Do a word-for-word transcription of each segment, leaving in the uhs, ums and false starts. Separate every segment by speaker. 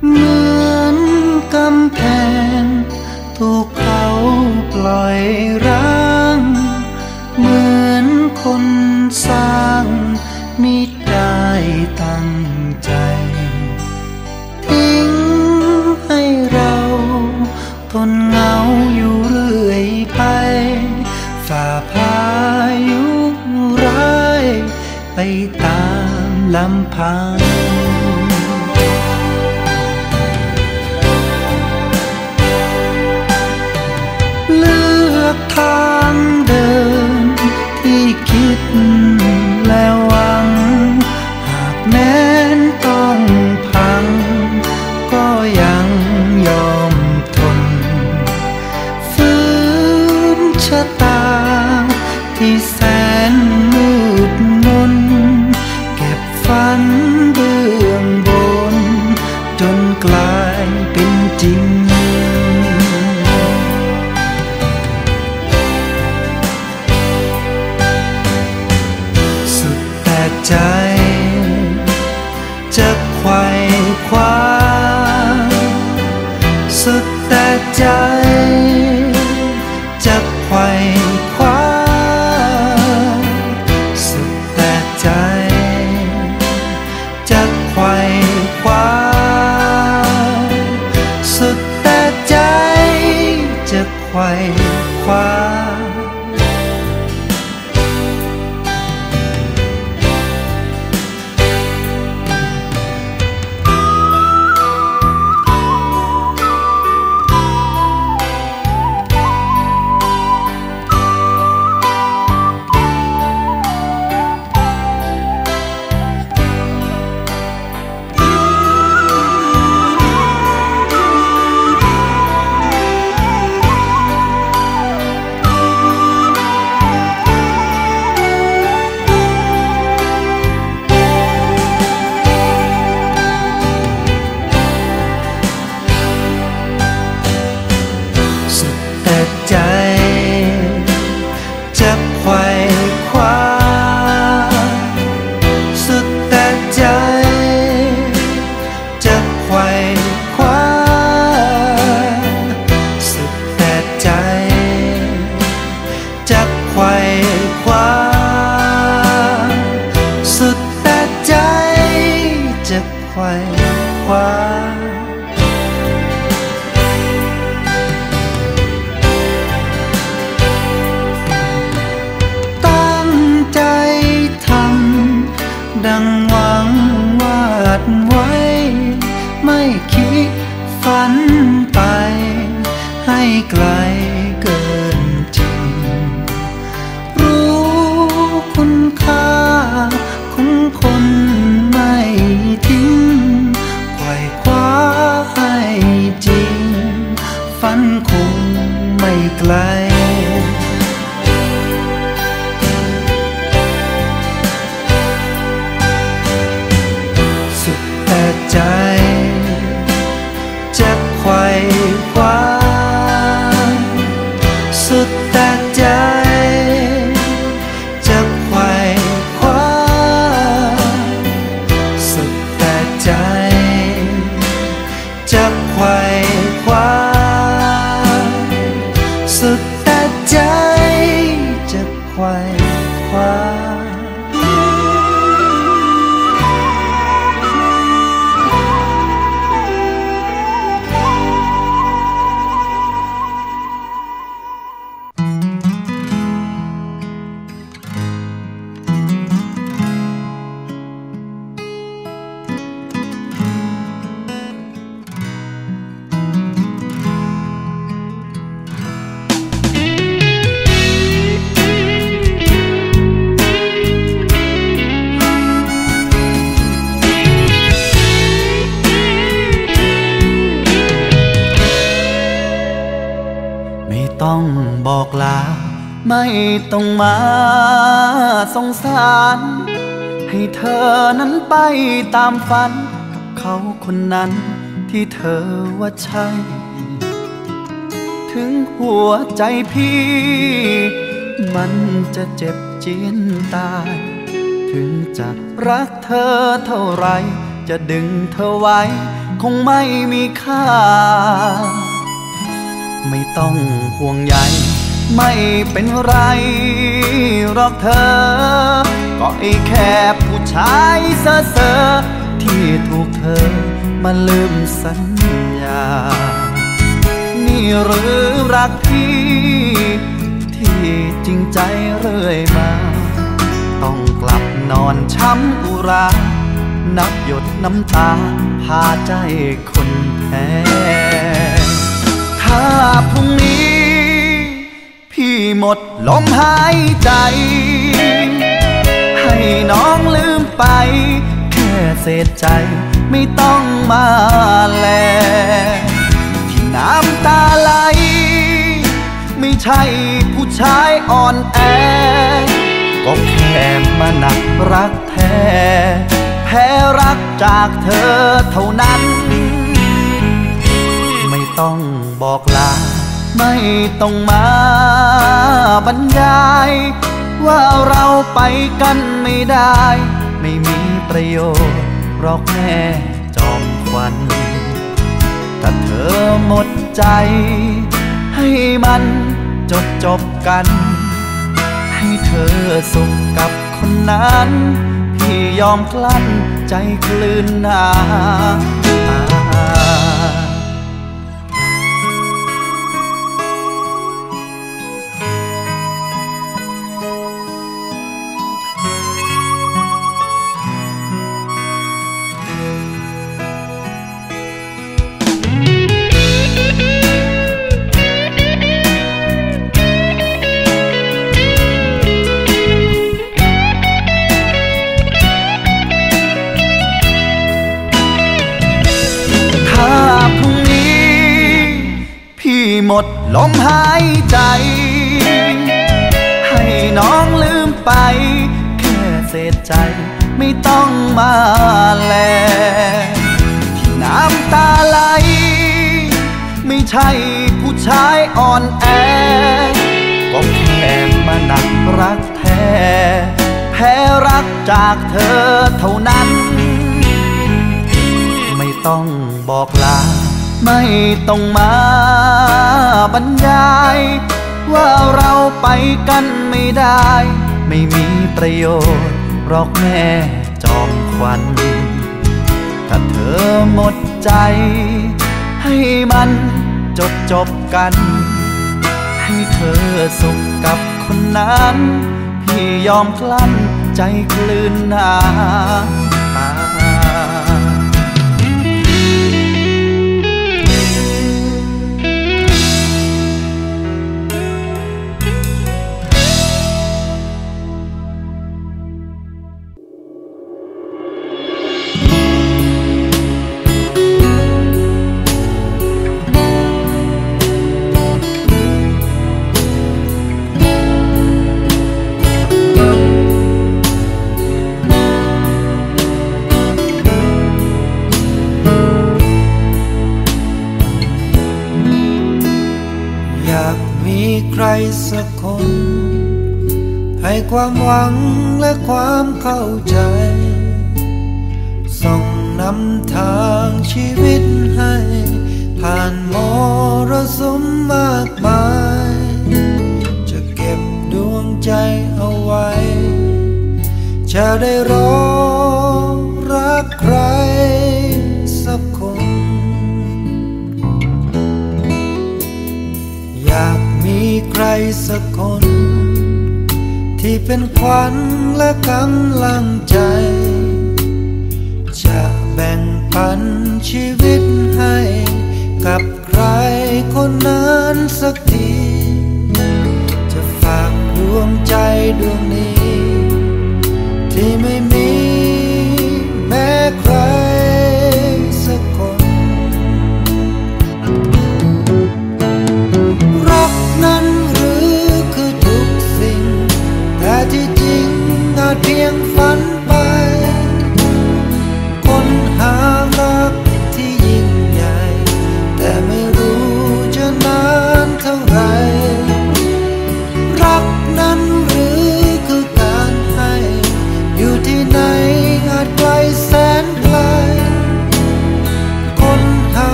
Speaker 1: เหมือนกำแพงถูกเขาปล่อยร้างเหมือนคนสร้างมิได้ตั้งใจทิ้งให้เราทนเหงาอยู่เรื่อยไปฝ่าพายุร้ายไปตามลำพังเลือกทางเดินที่คิดและหวังหากแม้นต้องพังก็ยังยอมทนฝืนชะตาที่แสนมืดมนเก็บฝันเบื้องบนจนกลายเป็นจริงสุดแต่ใจจะไขว่คว้าสุดแต่ใจจะไขว่คว้าสุดแต่ใจจะไขว่คว้าสุดแต่ใจจะไขว่คว้าใจจะไขว่คว้าสุดแต่ใจจะไขว่คว้าสุดแต่ใจจะไขว่คว้าสุดแต่ใจจะไขว่คว้าดังหวังวาดไว้ไม่คิดฝันไปให้ไกลเกินจริงรู้คุณค่าของคนไม่ทิ้งไขว่คว้าให้จริงฝันคงไม่ไกลใจจะไขว่คว้าสุดแต่ใจจะไขว่คว้าสุดแต่ใจจะไขว่คว้าสุดแต่ใจจะไขว่คว้าต้องบอกลาไม่ต้องมาสงสารให้เธอนั้นไปตามฝันกับเขาคนนั้นที่เธอว่าใช่ถึงหัวใจพี่มันจะเจ็บเจียนตายถึงจะรักเธอเท่าไรจะดึงเธอไว้คงไม่มีค่าไม่ต้องห่วงใยไม่เป็นไรหรอกเธอก็ไอ้แค่ผู้ชายเซ่อเซ่อที่ถูกเธอมาลืมสัญญานี่หรือรักที่ที่จริงใจเรื่อยมาต้องกลับนอนช้ำอุรานับหยดน้ำตาพาใจคนแพ้ถ้าพรุ่งนี้พี่หมดลมหายใจให้น้องลืมไปแค่เศษใจไม่ต้องมาแลที่น้ำตาไหลไม่ใช่ผู้ชายอ่อนแอก็แค่มาหนักรักแท้แพ้รักจากเธอเท่านั้นไม่ต้องบอกลาไม่ต้องมาบรรยายว่าเราไปกันไม่ได้ไม่มีประโยชน์หรอกแม่จอมขวัญถ้าเธอหมดใจให้มันจบจบกันให้เธอสุขกับคนนั้นพี่ยอมกลั้นใจคลื่นน้ำตาหมดลมหายใจให้น้องลืมไปแค่เศษใจไม่ต้องมาแลที่น้ำตาไหลไม่ใช่ผู้ชายอ่อนแอก็แค่มาหนักรักแท้แพ้รักจากเธอเท่านั้นไม่ต้องบอกลาไม่ต้องมาบรรยายว่าเราไปกันไม่ได้ไม่มีประโยชน์หรอกแม่จอมขวัญถ้าเธอหมดใจให้มันจบจบกันให้เธอสุขกับคนนั้นพี่ยอมกลั้นใจคลื่นน้ำตาใครสักคนให้ความหวังและความเข้าใจส่องนำทางชีวิตให้ผ่านมรสุมมากมายจะเก็บดวงใจเอาไว้จะได้รอรักใครสักคนอยากมีใครสักคนที่เป็นขวัญและกำลังใจจะแบ่งปันชีวิตให้กับใครคนนั้นสักทีจะฝากดวงใจดวงนี้ที่ไม่มีแม้ใครสักคนรักนั้นหรือคือทุกสิ่งแต่ที่จริงอาจเพียงฝันไปค้นหารักที่ยิ่ง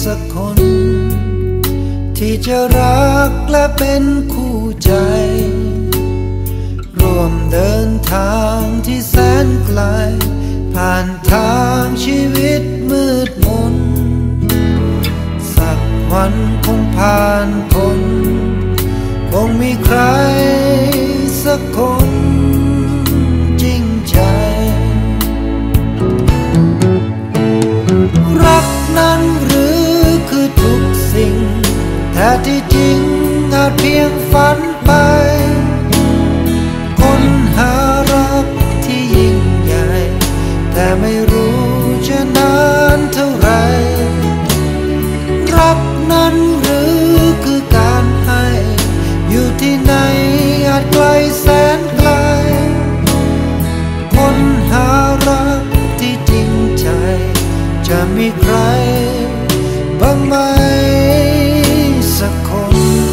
Speaker 1: สักคนที่จะรักและเป็นคู่ใจร่วมเดินทางที่แสนไกลผ่านทางชีวิตมืดมนสักวันคงผ่านพ้นคงมีใครสักคนจริงใจรักนั้นหรือคือทุกสิ่งแต่ที่จริงอาจเพียงฝันไปค้นหารักที่ยิ่งใหญ่แต่ไม่รู้จะนานเท่าไรรักนั้นหรือคือการให้อยู่ที่ไหนอาจไกลแสนไกลค้นหารักที่จริงใจจะมีใครบ้างไหมสักคน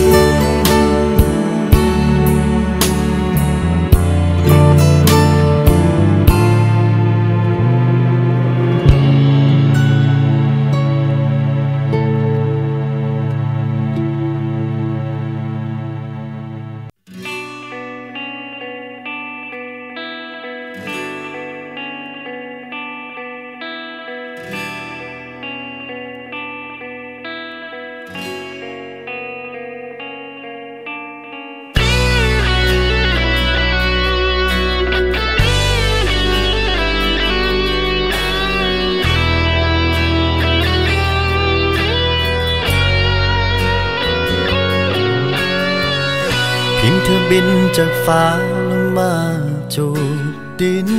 Speaker 1: เธอบินจากฟ้าลงมาจูบดิน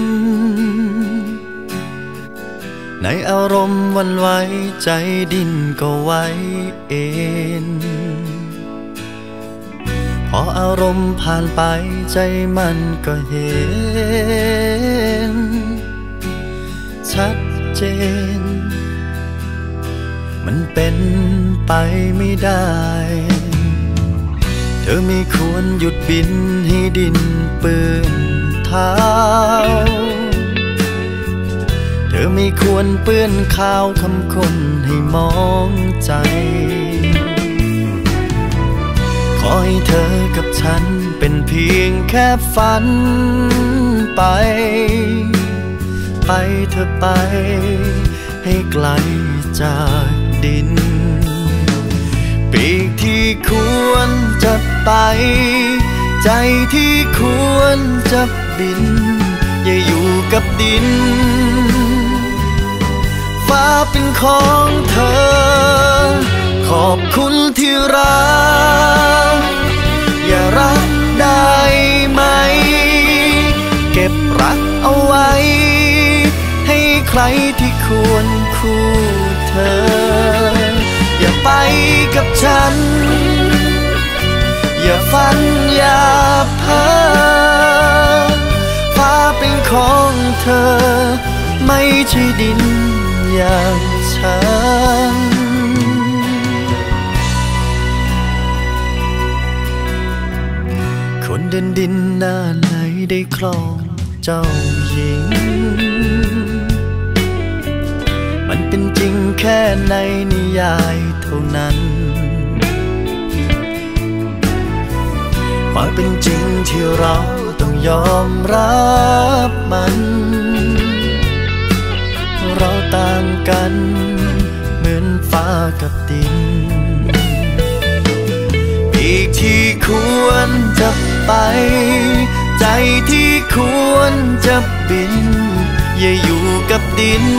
Speaker 1: ในอารมณ์วันไหวใจดินก็ไหวเองพออารมณ์ผ่านไปใจมันก็เห็นชัดเจนมันเป็นไปไม่ได้เธอไม่ควรหยุดบินให้ดินเปื้อนเท้าเธอไม่ควรเปื้อนข่าวคำคนให้มองใจขอให้เธอกับฉันเป็นเพียงแค่ฝันไปไปเธอไปให้ไกลจากดินปีกที่ควรจะไปใจที่ควรจะบินอย่าอยู่กับดินฟ้าเป็นของเธอขอบคุณที่รักอย่ารักได้ไหมเก็บรักเอาไว้ให้ใครที่ควรคู่เธออย่าไปกับฉันอย่าฝันอย่าเพ้อฟ้าเป็นของเธอไม่ใช่ดินอย่างฉันคนเดินดินหน้าไหนได้ครองเจ้าหญิงมันเป็นจริงแค่ในนิยายเท่านั้นความเป็นจริงที่เราต้องยอมรับมันเราต่างกันเหมือนฟ้ากับดินอีกที่ควรจะไปใจที่ควรจะบินอย่าอยู่กับดิน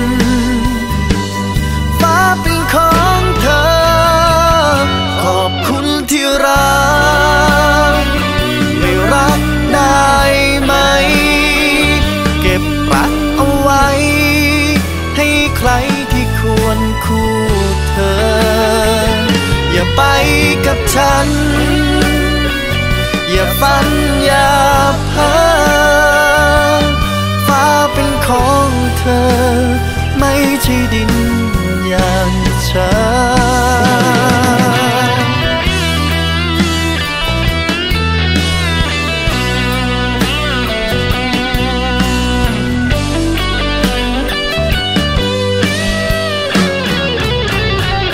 Speaker 1: ฟ้าเป็นของเธอขอบคุณที่รักไม่รักได้ไหมเก็บรักเอาไว้ให้ใครที่ควรคู่เธออย่าไปกับฉันอย่าฝันอย่าเพ้อฟ้าเป็นของเธอไม่ใช่ดินอย่างฉัน
Speaker 2: เ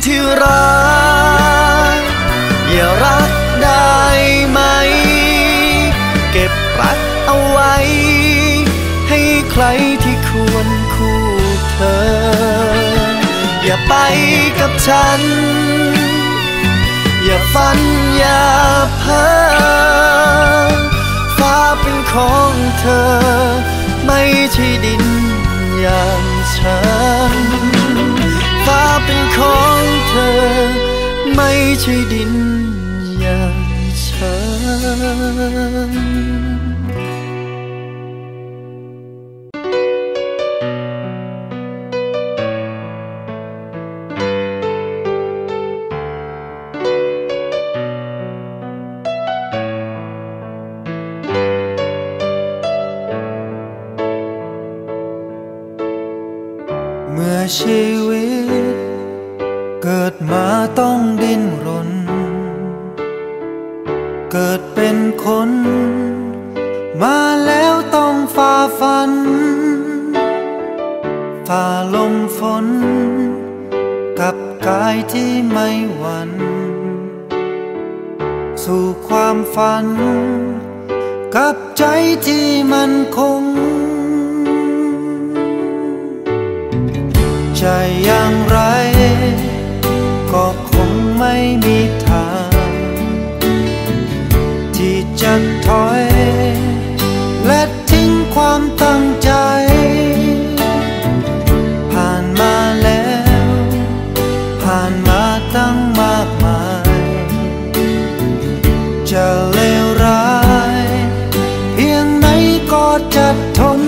Speaker 1: ที่รักอย่ารักได้ไหมเก็บรักเอาไว้ให้ใครที่ควรคู่เธออย่าไปกับฉันอย่าฝันอย่าเพ้อฟ้าเป็นของเธอไม่ใช่ดินอย่างฉันฟ้าเป็นของเธอไม่ใช่ดินอย่างฉันเมื่อชีวิตเกิดมาต้องดิ้นรนเกิดเป็นคนมาแล้วต้องฝ่าฟันฝ่าลมฝนกับกายที่ไม่หวั่นสู่ความฝันกับใจที่มั่นคงจะอย่างไรก็คงไม่มีทางที่จะถอยและทิ้งความตั้งใจผ่านมาแล้วผ่านมาตั้งมากมายจะเลวร้ายเพียงไหนก็จะทน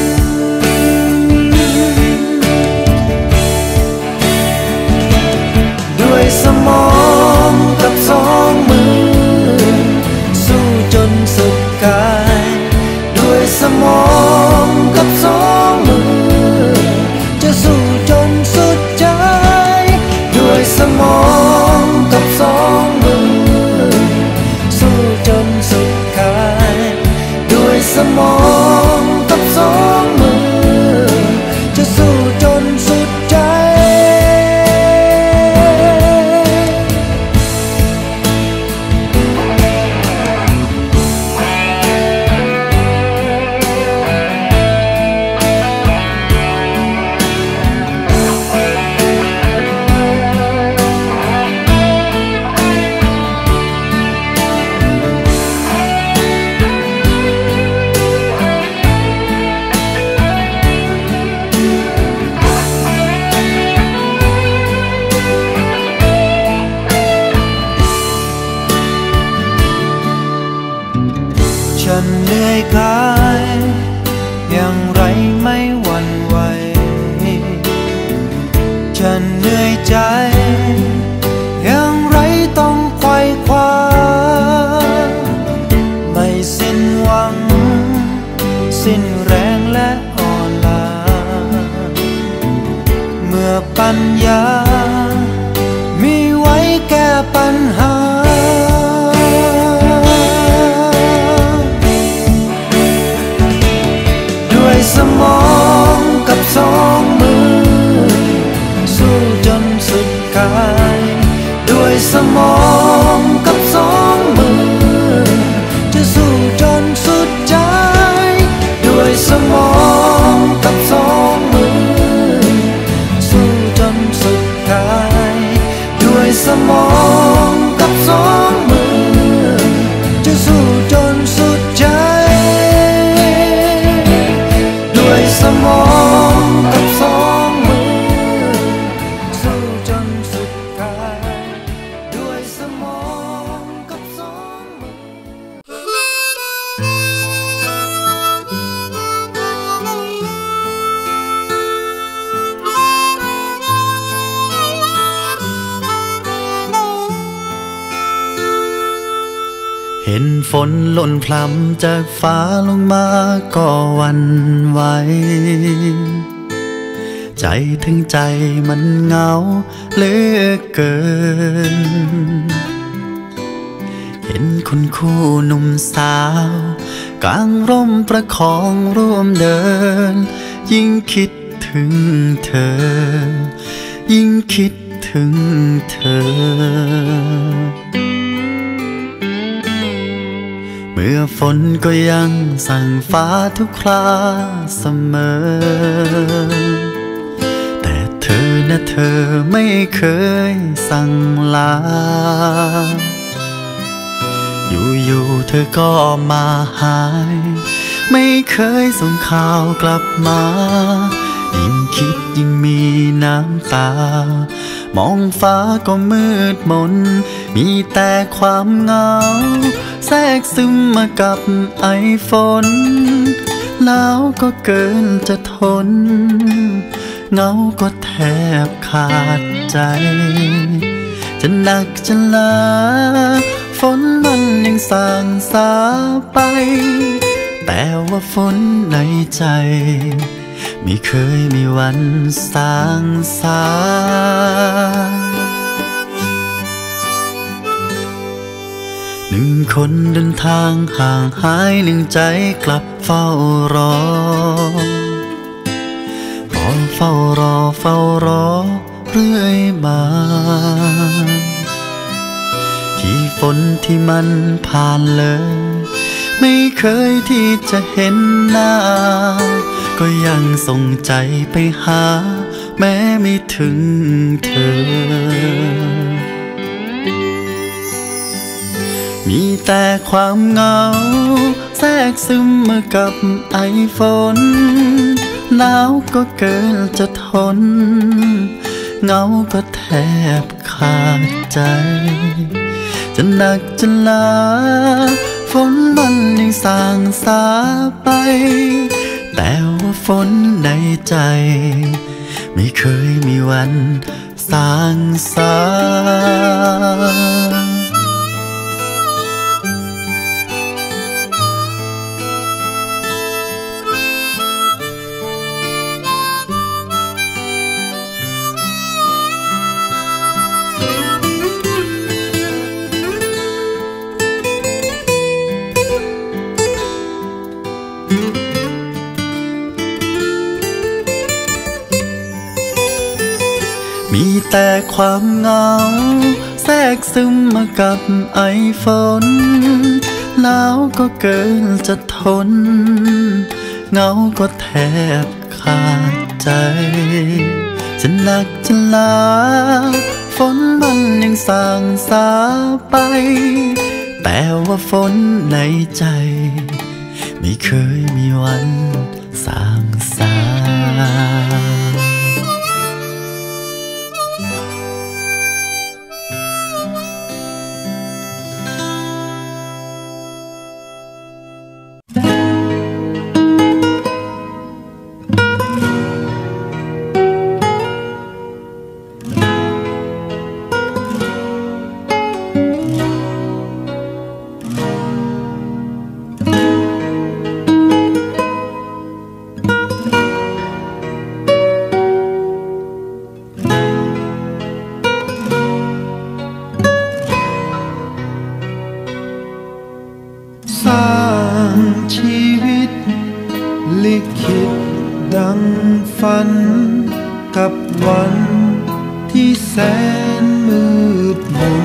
Speaker 1: ด้วยสมองกับสองมือสู้จนสุดกายด้วยสมองกับสองมือจะสู้จนสุดใจด้วยสมองกับสองมือสู้จนสุดกายด้วยสมองกับสองมือจะสู้จนสุดใจฉันเหนื่อยกายอย่างไรไม่หวั่นไหวฉันเหนื่อยใจอย่างไรต้องไขว่คว้าไม่สิ้นหวังสิ้นแรงและอ่อนล้าเมื่อปัญญามีไว้แก้ปัญหาสมองกับสองมือสู้จนสุดกายด้วยสมองกับสองมือจะสู้จนสุดใจด้วยสมองกับสองมือสู้จนสุดกายด้วยสมองกับสองมือจะสู้จนสุดใจสมองกับสองมือสู้จนสุดกายด้วยสมองกับสองมือเห็นฝนหล่นพล้ำจากฟ้าลงมาก็หวั่นไหวใจถึงใจมันเหงาเหลือเกินเห็นคนคู่หนุ่มสาวกางร่มประคองร่วมเดินยิ่งคิดถึงเธอยิ่งคิดถึงเธอเมื่อฝนก็ยังสั่งฟ้าทุกคราเสมอแต่เธอนะเธอไม่เคยสั่งลาอยู่ๆเธอก็มาหายไม่เคยส่งข่าวกลับมายิ่งคิดยิ่งมีน้ำตามองฟ้าก็มืดมนมีแต่ความเหงาแทรกซึมมากับไอฝนหนาวก็เกินจะทนเหงาก็แทบขาดใจจะหนักจะลาฝนมันยังสางสาไปแต่ว่าฝนในใจไม่เคยมีวันสางสาหนึ่งคนเดินทางห่างหายหนึ่งใจกลับเฝ้ารอรอเฝ้ารอเฝ้ารอเรื่อยมาที่ฝนที่มันผ่านเลยไม่เคยที่จะเห็นหน้าก็ยังส่งใจไปหาแม้ไม่ถึงเธอมีแต่ความเหงาแทรกซึมมากับไอฝนหนาวก็เกินจะทนเหงาก็แทบขาดใจจะหนักจะลาฝนมันยังสางสาไปแต่ว่าฝนในใจไม่เคยมีวันสางสามีแต่ความเหงาแทรกซึมมากับไอฝนหนาวก็เกินจะทนเหงาก็แทบขาดใจจะหนักจะลาฝนมันยังสางสาไปแต่ว่าฝนในใจไม่เคยมีวันสางสาสร้างชีวิตลิขิตดังฝันกับวันที่แสนมืดมน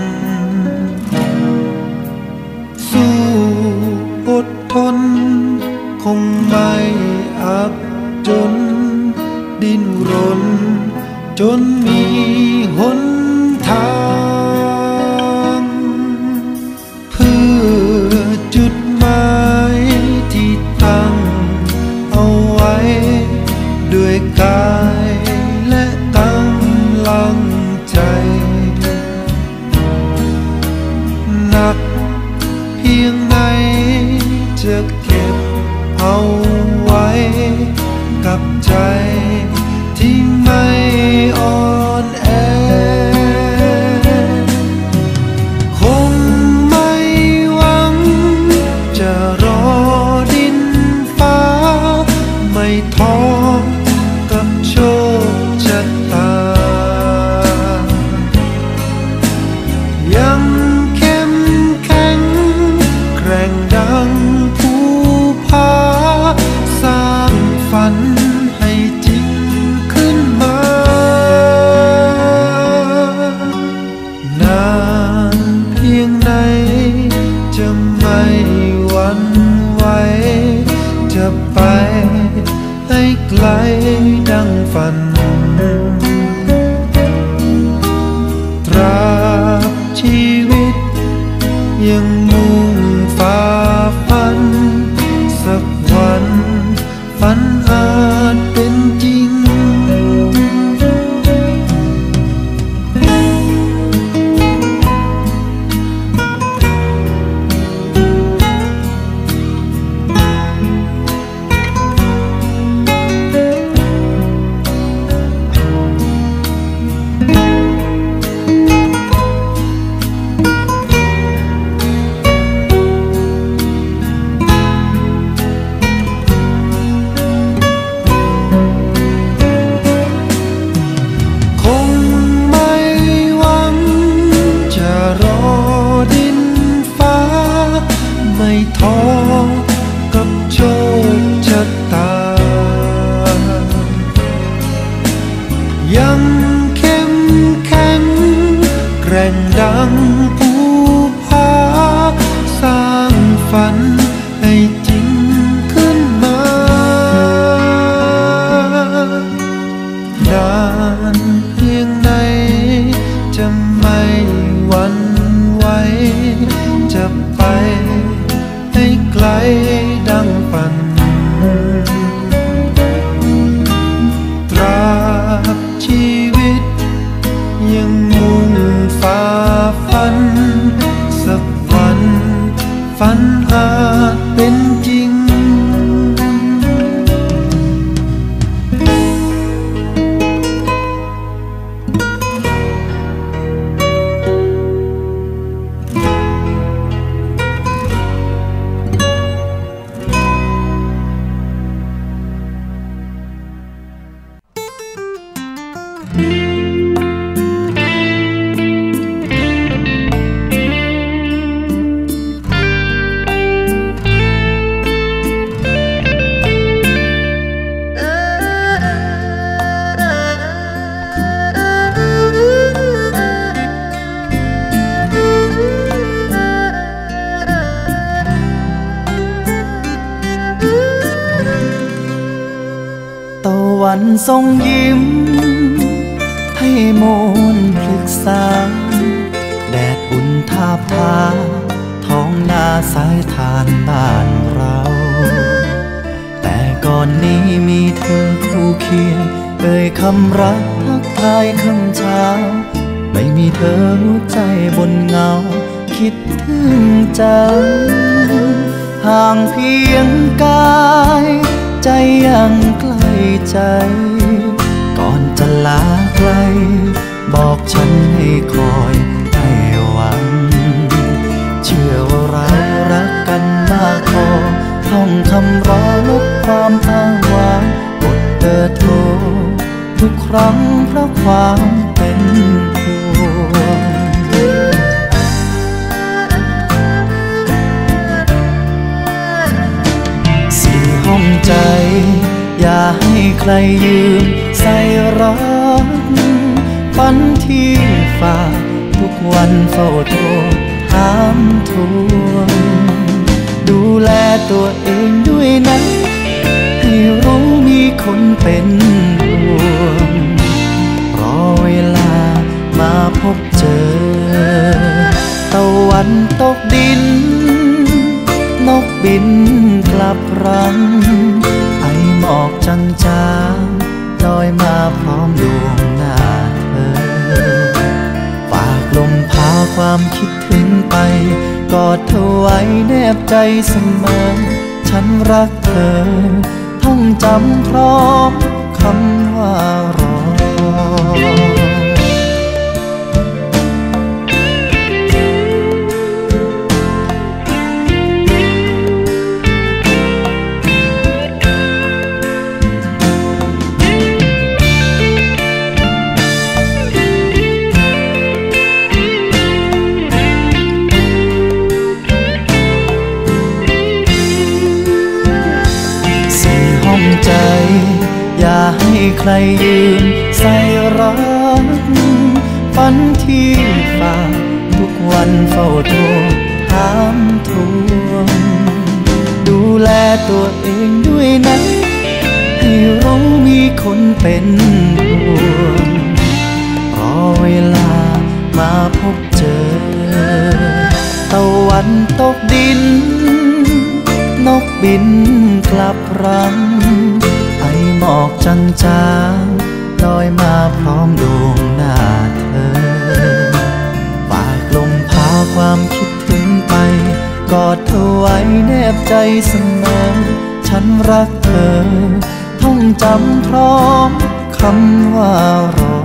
Speaker 1: สู้อดทนคงไม่อับจนดิ้นรนจนมีหนทางเพื่อจุดหมายที่ตั้งเอาไว้ด้วยกายและกำลังใจหนักเพียงไหนจะเก็บเอาไว้กับใจที่ไม่อ่อนแอคงไม่หวังจะรอดินฟ้าไม่ท้อกับโชคชะตายังเข้มแข็งแกร่งดังภูผาสร้างฝันให้จริงไปให้ไกลดังฝันตราบชีวิตยังมุ่งฝ่าฝันสักวันฝันอาจเป็นจริงยังเข้มแข็งแกร่งดังภูผาสร้างฝันให้จริงขึ้นมานานเพียงไหนจะไม่หวั่นไหวจะไปให้ไกลดังฝันตราบชีวิตยังมุ่งฝ่าฝันสักวันฝันอาจเป็นจริงวันทรงยิ้มให้โมนพลึกษาแดดอุ่นทาบทาท้องนาสายทานบ้านเราแต่ก่อนนี้มีเธอคู่เคียงเอ่ยคำรักทักทายคำเช้าไม่มีเธอหัวใจบนเงาคิดถึงจังห่างเพียงกายใจยังใกล้ใจก่อนจะลาไกลบอกฉันให้คอยให้หวังเชื่อว่าเรารักกันมากพอท่องคำรอลบความอ้างว้างกดเบอร์โทรทุกครั้งเพราะความเป็นห่วงสี่ห้องใจอย่าให้ใครยืมใส่รักฝันที่ฝากทุกวันเฝ้าโทรถามทวงดูแลตัวเองด้วยนะให้รู้มีคนเป็นห่วงรอเวลามาพบเจอตะวันตกดินนกบินกลับรังหมอกจางๆลอยมาพร้อมดวงหน้าเธอฝากลมพาความคิดถึงไปกอดเธอไว้แนบใจเสมอฉันรักเธอท่องจำพร้อมคำว่ารอใจอย่าให้ใครยืมใส่รักฝันที่ฝากทุกวันเฝ้าโทรถามทวงดูแลตัวเองด้วยนะให้รู้มีคนเป็นห่วงรอเวลามาพบเจอตะวันตกดินนกบินกลับรังไอหมอกจางๆลอยมาพร้อมดวงหน้าเธอฝากลมพาความคิดถึงไปกอดเธอไว้แนบใจเสมอฉันรักเธอท่องจำพร้อมคำว่ารอ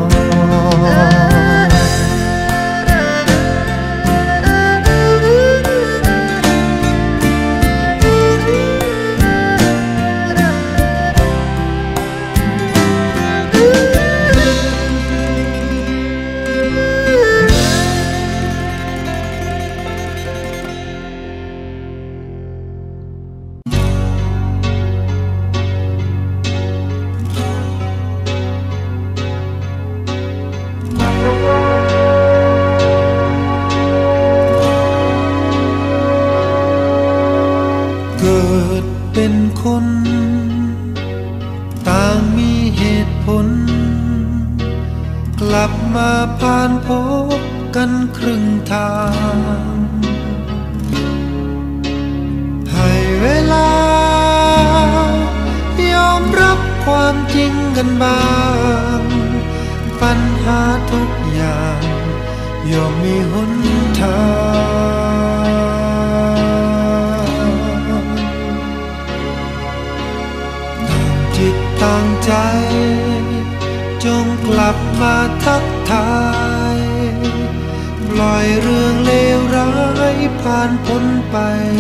Speaker 1: เกิดเป็นคนต่างมีเหตุผลกลับมาผ่านพบกันครึ่งทางให้เวลายอมรับความจริงกันบ้างปัญหาทุกอย่างย่อมมีหนทางจิตต่างใจจงกลับมาทักทายปล่อยเรื่องเลวร้ายผ่านพ้นไป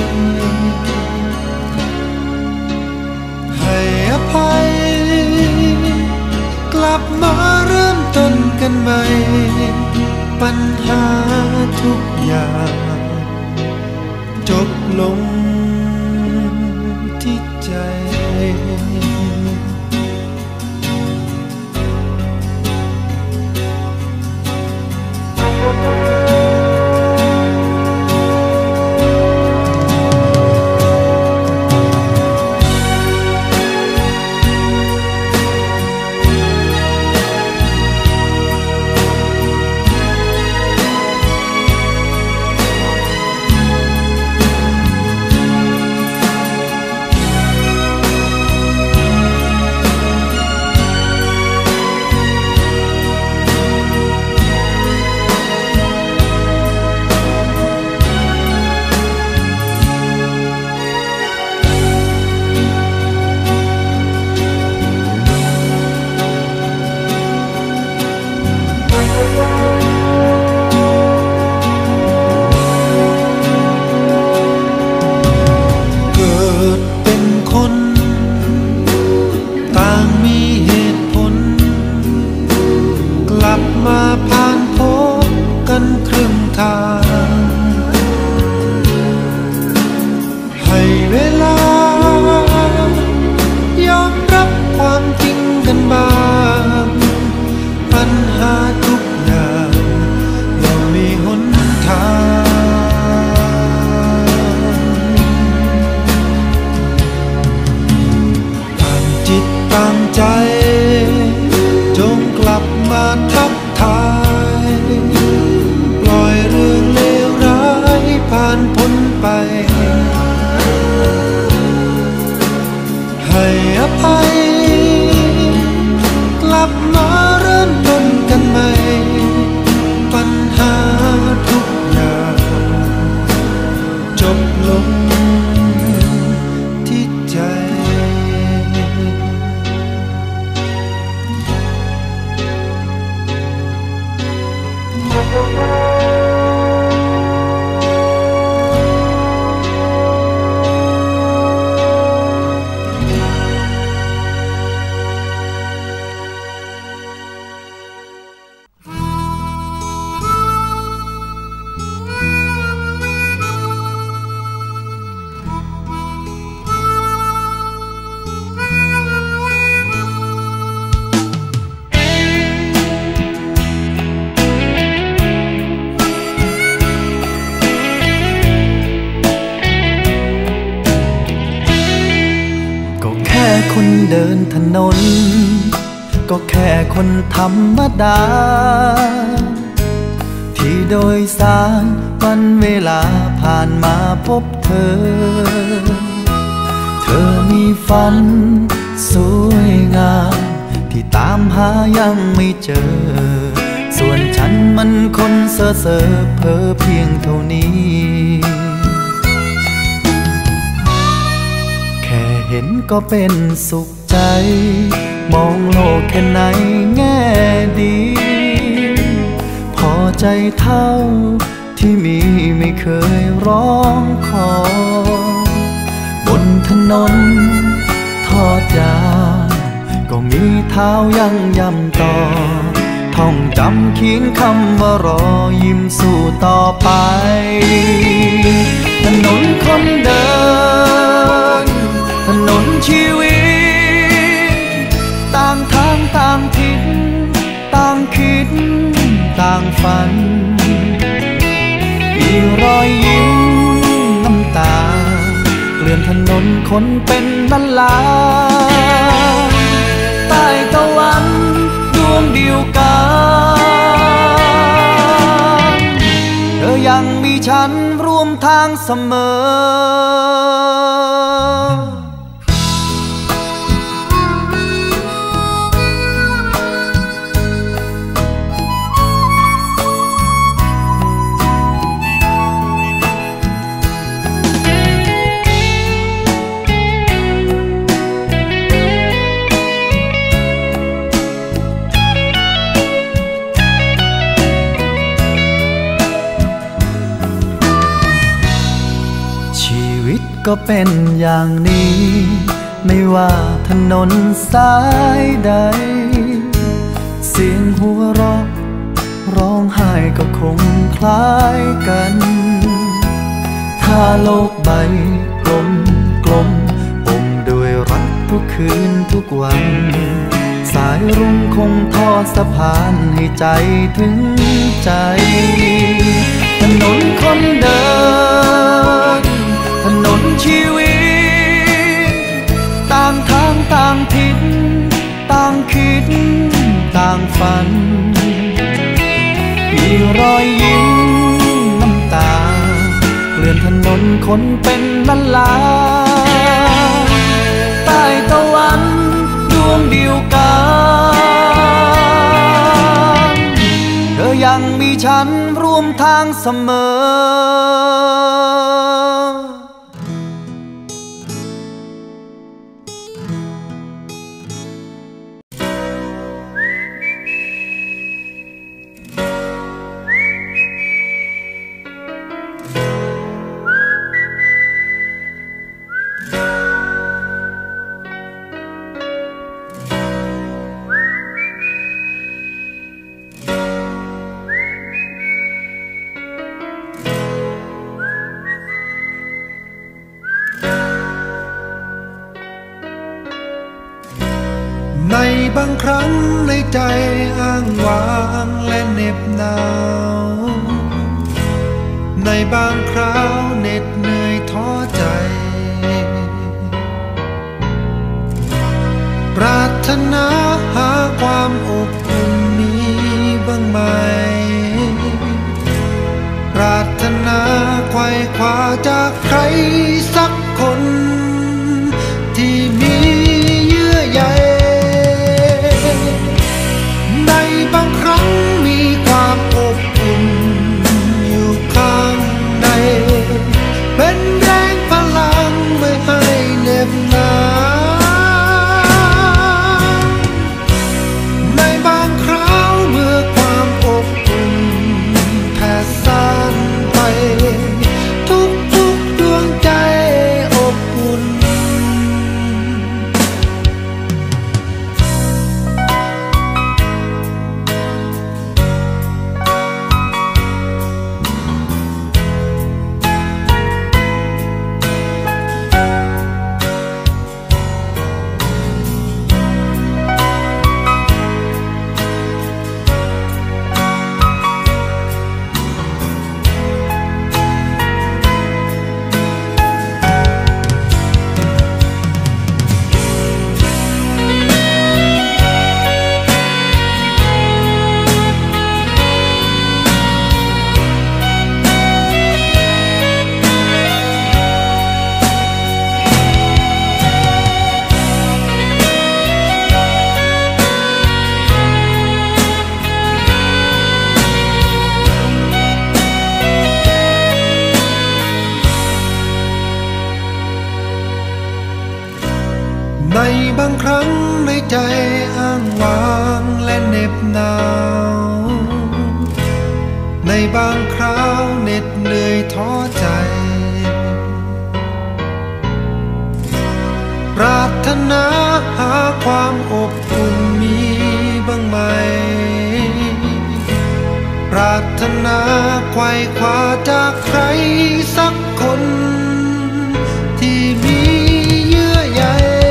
Speaker 1: ให้อภัยกลับมาเริ่มต้นกันใหม่ปัญหาทุกอย่างจบลงที่ใจค่คนเดินถนนก็แค่คนธรรมดาที่โดยสารวันเวลาผ่านมาพบเธอเธอมีฝันสวยงามที่ตามหายังไม่เจอส่วนฉันมันคนเซ่อเซ่อเพ้อเพียงเท่านี้แค่เห็นก็เป็นสุขใจมองโลกแค่ไหนแง่ดีพอใจเท่าที่มีไม่เคยร้องขอบนถนนทอดยาวก็มีเท้ายังย่ำต่อท่องจำเขียนคำว่ารอยิ้มสู้ต่อไปถนนคนเดินถนนชีวิตต่างทางต่างทิศต่างคิดต่างฝันมีรอยยิ้มน้ำตาเกลื่อนถนนคนเป็นล้านล้านใต้ตะวันดวงเดียวกันเธอยังมีฉันร่วมทางเสมอก็เป็นอย่างนี้ไม่ว่าถนนสายใดเสียงหัวเราะร้องไห้ก็คงคล้ายกันถ้าโลกใบกลมกลมอมด้วยรักทุกคืนทุกวันสายรุ่งคงทอดสะพานให้ใจถึงใจถนนคนเดินถนนชีวิตต่างทางต่างทิศต่างคิดต่างฝันมีรอยยิ้มน้ำตาเกลื่อนถนนคนเป็นล้านล้านใต้ตะวันดวงเดียวกันเธอยังมีฉันร่วมทางเสมอ
Speaker 2: ในบางครั้งในใจอ้างว้างและเหน็บหนาวในบางคราวเหน็ดเหนื่อยท้อใจปรารถนาหาความอบอุ่นนี้บ้างไหมปรารถนาไขว่คว้าจากใครสักคนที่มีเยื่อใยในบางครั้งมีความอบอุ่นอยู่ข้างในเป็นแรงพลังไม่ให้เหน็บหนาวในบางคราวเมื่อความอบอุ่นแผ่ซ่านไปทุกๆดวงใจในบางครั้งในใจอ้างว้างและเหน็บหนาวในบางคราวเหน็ดเหนื่อยท้อใจปรารถนาหาความอบอุ่นมีบ้างไหมปรารถนาไขว่คว้าจากใครสักคนที่มีเยื่อใย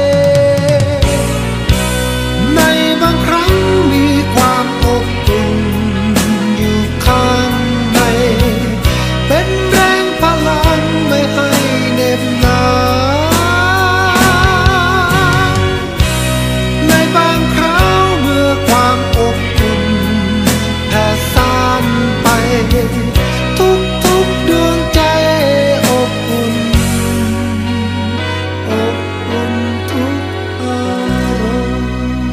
Speaker 2: ในบางครั้งมีความอบอุ่นอยู่ข้างในเป็นแรงพลังไม่ให้เหน็บหนาวในบางคราวเมื่อความอบอุ่นแผ่ซ่านไปทุกทุกดวงใจอบอุ่นอบอุ่นทุกอารมณ์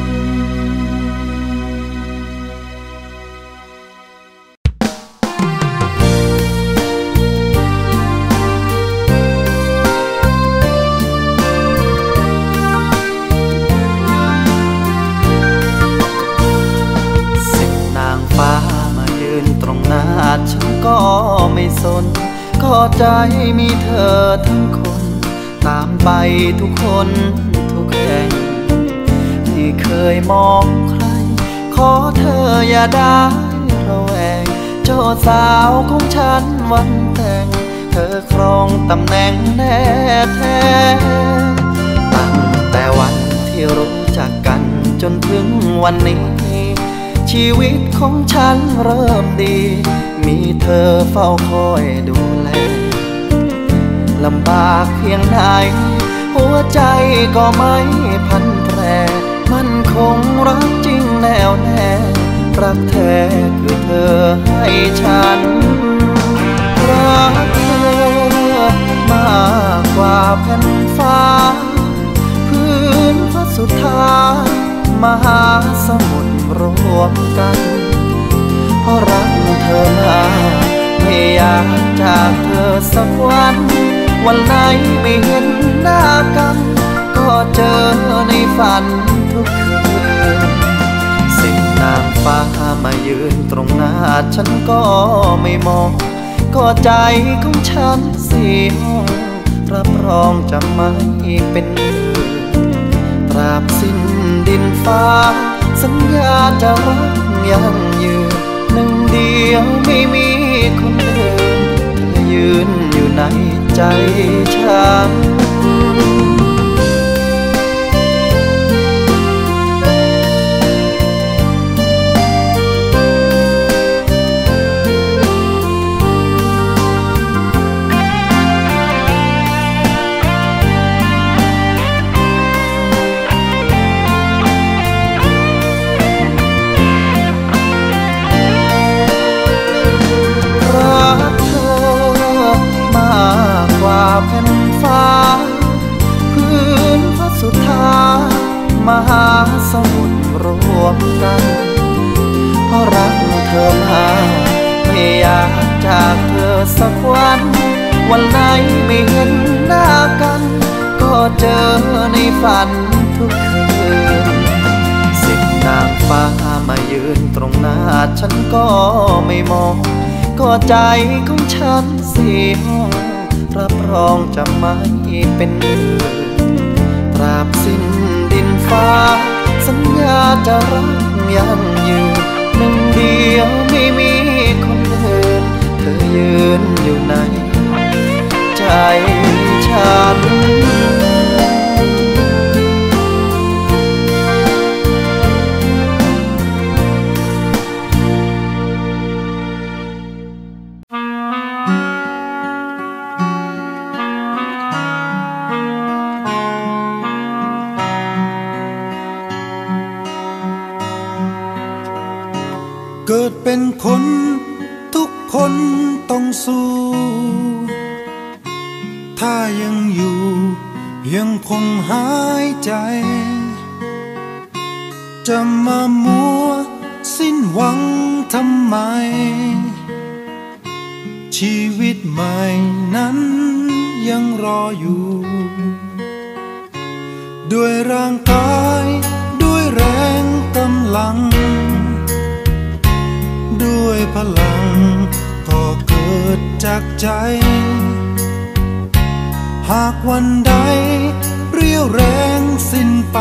Speaker 1: สิ่งนางฟ้ามายืนตรงหน้าฉันก็ไม่สนก็ใจมีเธอทั้งคนตามไปทุกคนทุกแห่งที่เคยมองใครขอเธออย่าได้ระแวงเจ้าสาวของฉันวันแต่งเธอครองตำแหน่งแน่แท้ตั้งแต่วันที่รู้จักกันจนถึงวันนี้ชีวิตของฉันเริ่มดีมีเธอเฝ้าคอยดูแลลำบากเพียงไหนหัวใจก็ไม่พันแปรมันคงรักจริงแน่วแน่รักแท้คือเธอให้ฉันรักเธอมากกว่าแผ่นฟ้าพื้นฟ้าสุดท้ายมหาสมุทรรวมกันเพราะรักเธอมากไม่อยากจากเธอสักวันวันไหนไม่เห็นหน้ากันก็เจอในฝันทุกคืนสิ่งนางฟ้ามายืนตรงหน้าฉันก็ไม่มองก็ใจของฉันเสียห้องรับรองจะไม่เป็นอื่นตราบสิ้นดินฟ้าสัญญาจะรักยั่งยืนหนึ่งเดียวไม่มีคนอื่นเธอยืนอยู่ในใจฉันแผ่นฟ้าพื้นฟ้าสุดท้ายมหาสมุทรรวมกันเพราะรักเธอมากไม่อยากจากเธอสักวันวันไหนไม่เห็นหน้ากันก็เจอในฝันทุกคืนสิ่งนางฟ้ามายืนตรงหน้าฉันก็ไม่มองก็ใจของฉันเสียห้องรับรองจะไม่เป็นอื่นตราบสิ้นดินฟ้าสัญญาจะรักยั่งยืนหนึ่งเดียวไม่มีคนอื่นเธอยืนอยู่ในใจฉัน
Speaker 2: เกิดเป็นคนทุกคนต้องสู้ถ้ายังอยู่ยังคงหายใจจะมามัวสิ้นหวังทำไมชีวิตใหม่นั้นยังรออยู่
Speaker 1: ด้วยร่างกายด้วยแรงกำลังด้วยพลังก็เกิดจากใจหากวันใดเรี่ยวแรงสิ้นไป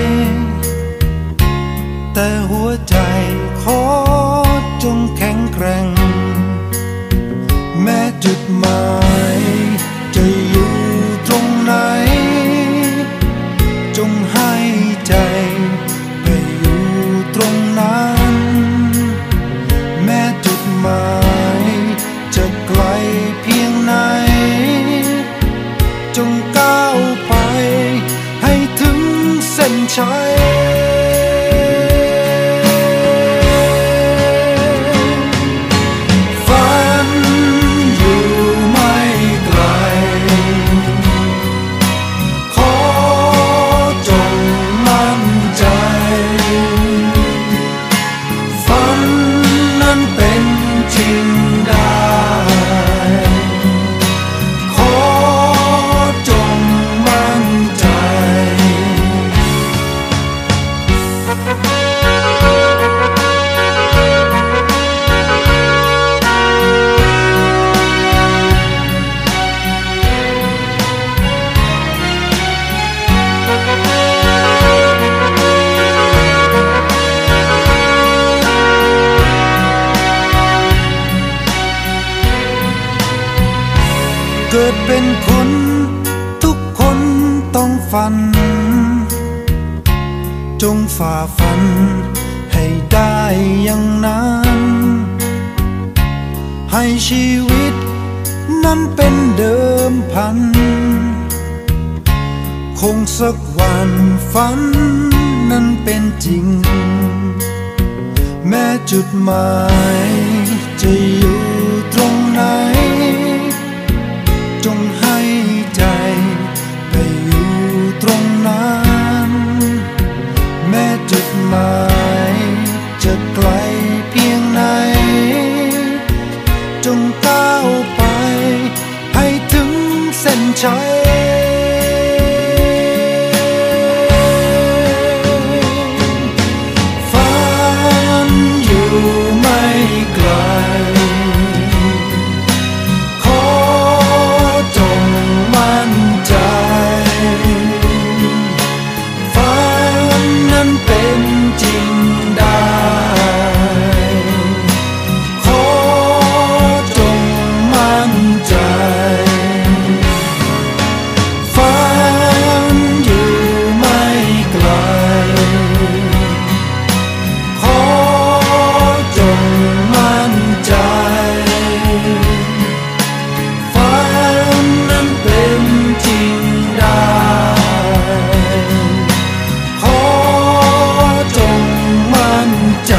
Speaker 1: แต่หัวใจขอจงแข็งแกร่งแม้จุดหมายจะอยู่ตรงไหนจงให้ใจไปอยู่ตรงนั้นแม้จุดหมายจะไกลเพียงไหนจงก้าวไปให้ถึงเส้นชัยฝันอยู่ไม่ไกลขอจงมั่นใจฝันนั้นเป็นจริงได้ขอจงมั่นใจเกิดเป็นคนทุกคนต้องฝันจงฝ่าฟันให้ได้อย่างนั้นให้ชีวิตนั้นเป็นเดิมพันคงสักวันฝันนั้นเป็นจริงแม้จุดหมายจะอยู่ตรงไหนจงให้ใจไปอยู่ตรงนั้นแม้จุดหมายจะไกลเพียงไหนจงก้าวไปให้ถึงเส้นชัยฝันอยู่ไม่ไกลมั่นใจฝันนั้นเป็นจริงได้ขอจงมั่นใจฝันอยู่ไม่ไกลขอจงมั่นใจเป็นจริงได้ขอจงมั่นใจ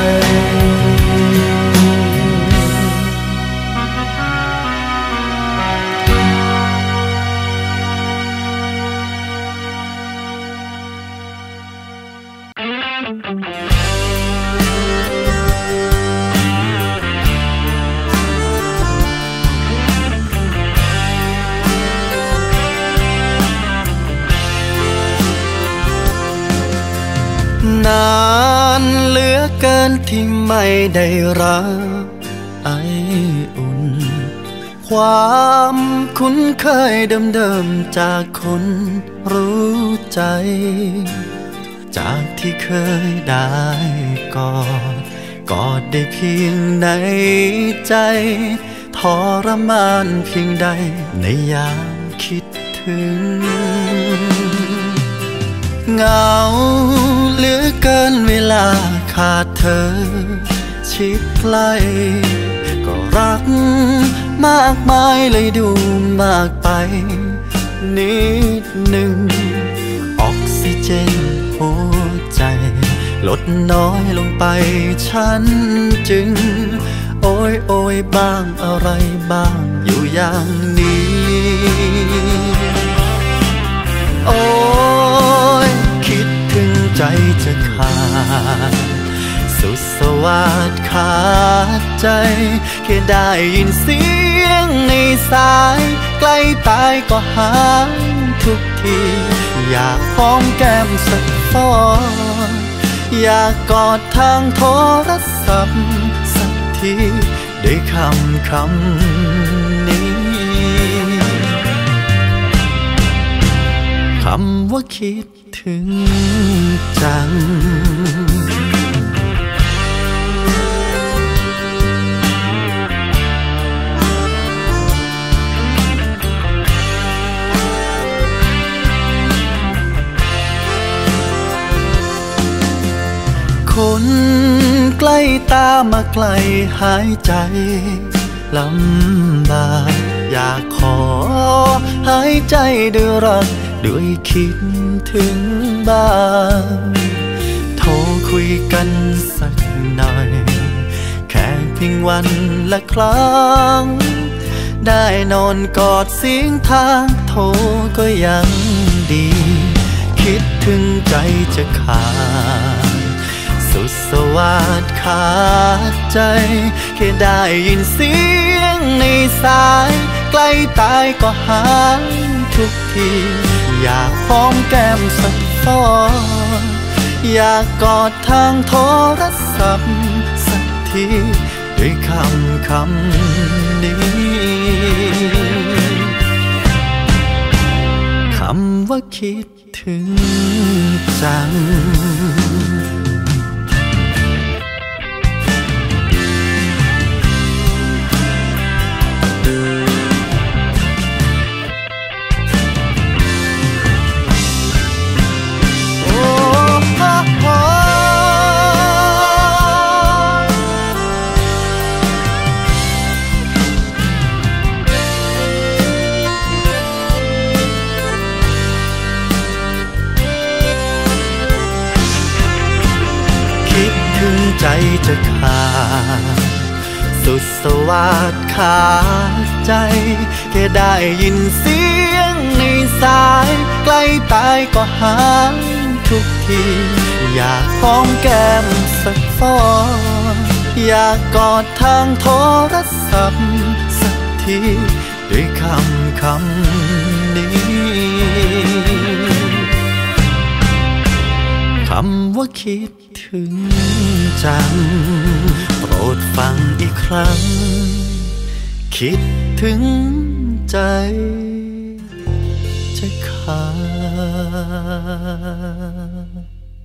Speaker 1: นานเหลือเกินที่ไม่ได้รับไออุ่นความคุ้นเคยเดิมๆจากคนรู้ใจจากที่เคยได้กอดกอดได้เพียงในใจทรมานเพียงใดในยามคิดถึงเหงาเหลือเกินเวลาขาดเธอชิดใกล้ก็รักมากมายเลยดูมากไปนิดหนึ่งออกซิเจนหัวใจลดน้อยลงไปฉันจึงโอย โอยบ้างอะไรบ้างอยู่อย่างนี้โอ้ยคิดถึงใจจะขาดสุดสวัสดิ์ขาดใจแค่ได้ยินเสียงในสายใกล้ตายก็หายทุกทีอยากหอมแก้มสักฟอนอยากกอดทางโทรศัพท์สักทีด้วยคำคำนี้คำว่าคิดถึงจังคนใกล้ตามาไกลหายใจลำบากอยากขอหายใจด้วยรักด้วยคิดถึงบ้างโทรคุยกันสักหน่อยแค่เพียงวันละครั้งได้นอนกอดเสียงทางโทรก็ยังดีคิดถึงใจจะขาดสุดสวัสดิ์ขาดใจแค่ได้ยินเสียงในสายใกล้ตายก็หายทุกทีอยากหอมแก้มสักฟอนอยากกอดทางโทรศัพท์สักทีด้วยคำคำนี้คำว่าคิดถึงจังใจจะขาดสุดสวัสดิ์ขาดใจแค่ได้ยินเสียงในสายใกล้ตายก็หายทุกทีอยากหอมแก้มสักฟอนอยากกอดทางโทรศัพท์สักทีด้วยคำคำนี้คำว่าคิดถึงจังโปรดฟังอีกครั้งคิดถึงใจจะขาด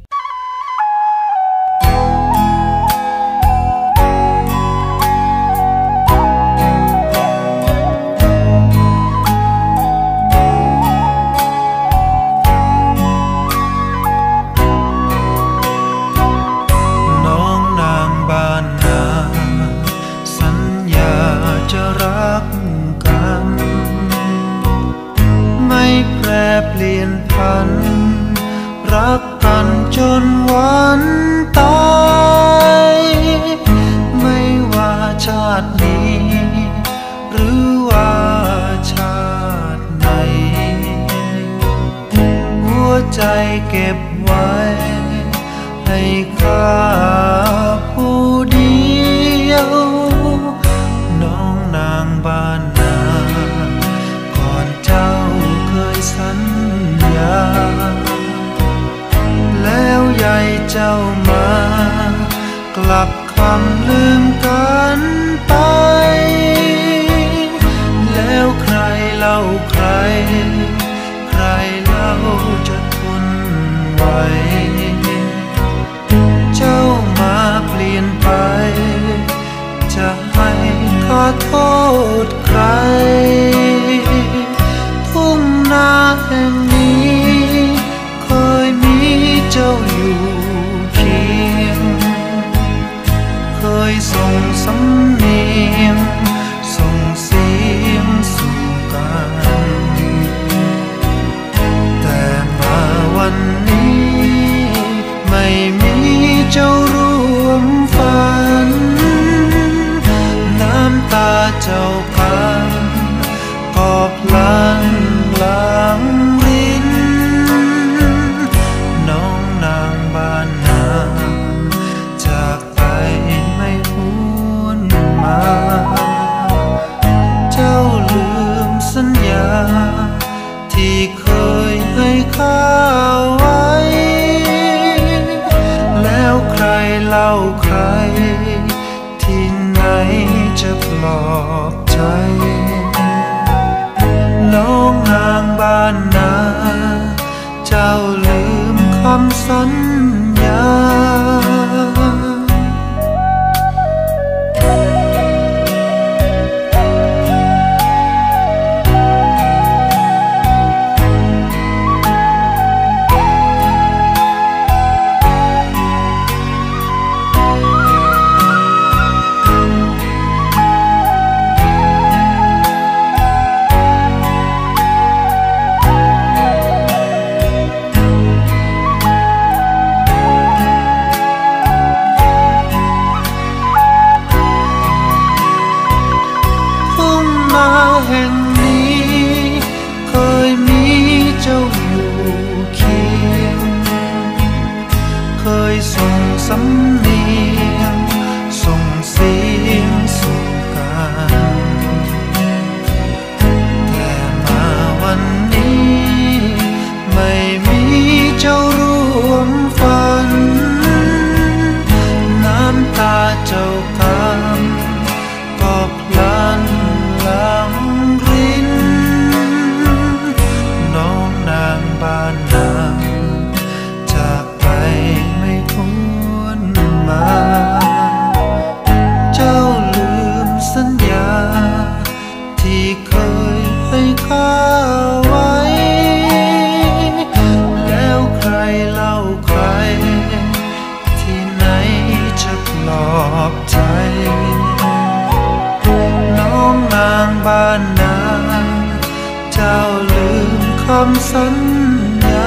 Speaker 1: เปลี่ยนพันรักกันจนวันตายไม่ว่าชาตินี้หรือว่าชาติไหนหัวใจเก็บไว้ให้ข้าผู้เดียวน้องนางบ้านนาก่อนเจ้าเคยสัญญาแล้วยายเจ้ามากลับคำลืมกันไปแล้วใครเล่าใครใครเล่าจะทนไหวเจ้ามาเปลี่ยนไปจะให้ขอโทษใครทุ่งนาแห่งนี้เคยมีเจ้าอยู่เคียงเคยส่งสำเนียงส่งเสียงสู่กันแต่มาวันนี้ไม่มีเจ้าร่วมฝันน้ำตาเจ้ากันก็พลันหลังรินน้องนางบ้านนาจากไปไม่หวนำสัญญาแห่งนี้เคยมีเจ้าอยู่เคียงเคยส่งสำเนียงส่งเสียงสู่กันแต่มาวันนี้ไม่มีเจ้าร่วมฝันน้ำตาเจ้ากันก็พลันหลังรินน้องนางบ้านนาจากไปไม่ควรมาเจ้าลืมสัญญาที่เคยให้ข้าไว้แล้วใครเล่าใครที่ไหนจะปลอบใจน้องนางบ้านนาเจ้าลืมคำสัญญา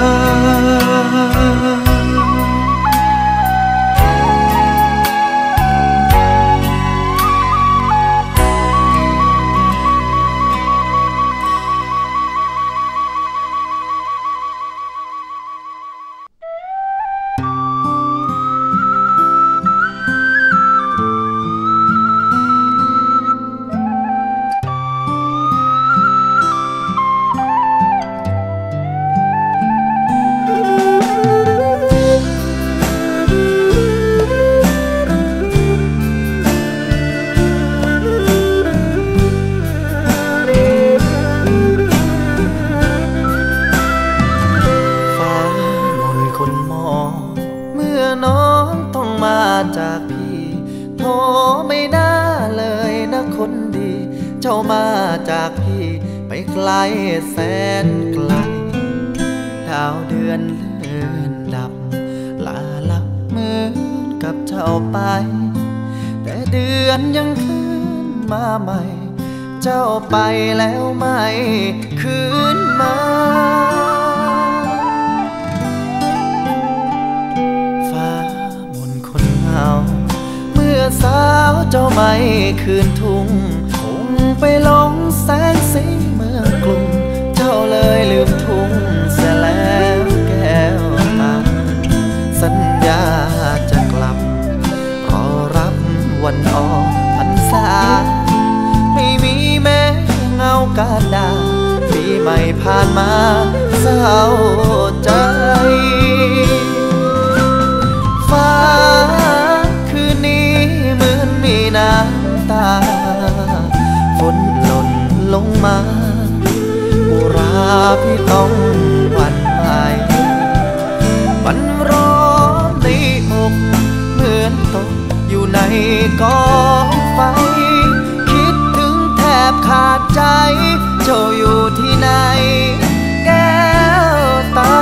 Speaker 1: จากพี่โทรไม่น่าเลยนะคนดีเจ้ามาจากพี่ไปไกลแสนไกลดาวเดือนเลื่อนดับลาลับเหมือนกับเจ้าไปแต่เดือนยังเคลื่อนมาใหม่เจ้าไปแล้วไม่คืนมาเมื่อสาวเจ้าไม่คืนทุ่งคงไปหลงแสงสีเมืองกรุงเจ้าเลยลืมทุ่งเสียแล้วแก้วตาสัญญาจะกลับรอรับวันออกพรรษาไม่มีแม้เงากาดาปีใหม่ผ่านมาเศร้าใจฟ้าคืนนี้เหมือนมีน้ำตาฝนหล่นลงมาอุราพี่ต้องหวั่นไหวมันร้อนในอกเหมือนตกอยู่ในกองไฟคิดถึงแทบขาดใจเจ้าอยู่ที่ไหนแก้วตา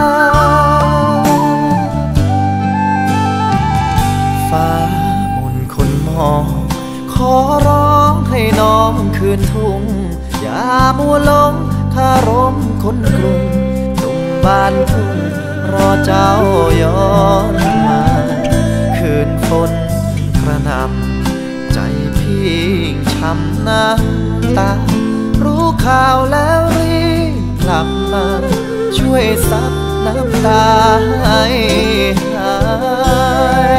Speaker 1: ฟ้ามนคนมองขอร้องให้น้องคืนทุ่งอย่ามัวหลงคารมคนกรุงหนุ่มบ้านทุ่งรอเจ้าย้อนมาคืนฝนกระหน่ำใจพี่ช้ำน้ำตารู้ข่าวแล้วรีบกลับมาช่วยซับน้ำตาให้หาย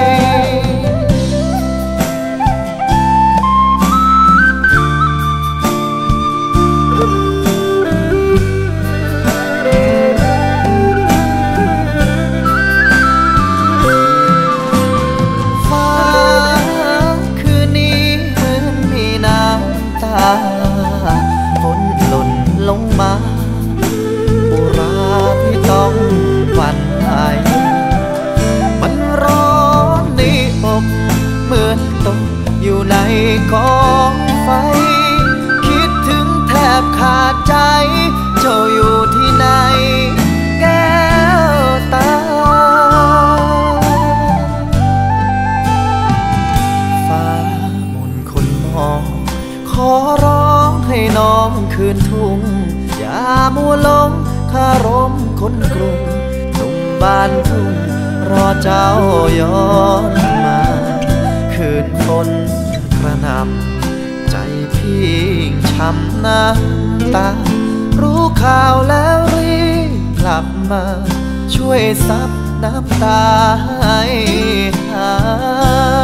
Speaker 1: ฝนหล่นลงมาอุราพี่ต้องหวั่นไหว
Speaker 3: อยู่ในกองไฟคิดถึงแทบขาดใจเจ้าอยู่ที่ไหนแก้วตาฟ้ามนคนมองขอร้องให้น้องคืนทุ่งอย่ามัวหลงคารมคนกรุงหนุ่มบ้านทุ่งรอเจ้าย้อนมาคืนฝนกระหน่ำใจพี่ช้ำน้ำตารู้ข่าวแล้วรีบกลับมาช่วยซับน้ำตาให้หาย